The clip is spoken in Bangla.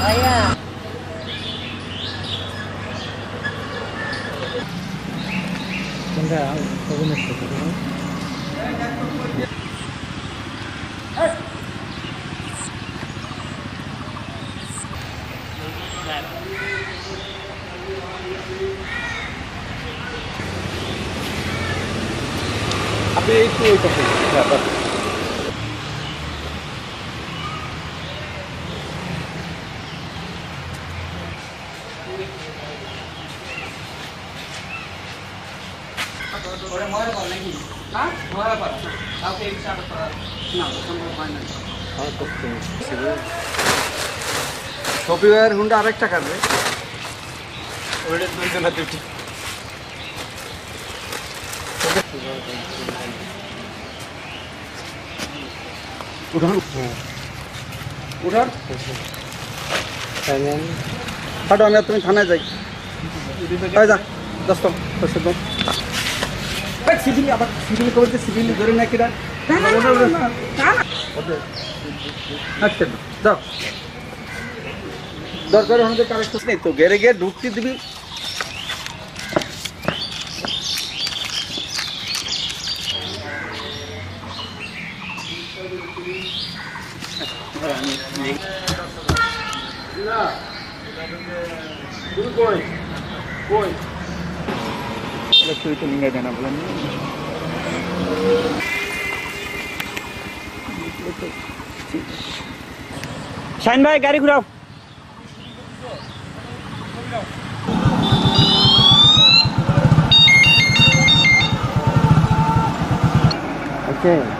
আপনি একটু ওই পাশে শপিওয়ার হুন্ডা আরেকটা কাটবে ওইটা দুইজন না দুইটি উঠান উঠান হাঁটো আমি তুমি থানায় যাই যা দোস্ত সিভিল আবার সিভিল করতে সিভিল ধরে না কিনা আচ্ছা যাও দরকার আমাদের কারেক্ট নেই তো গেড়ে গিয়ে ঢুকতে দিবি তুই তো নিয়ে দেনা বলেন শাহিন ভাই গাড়ি ঘুরাও ওকে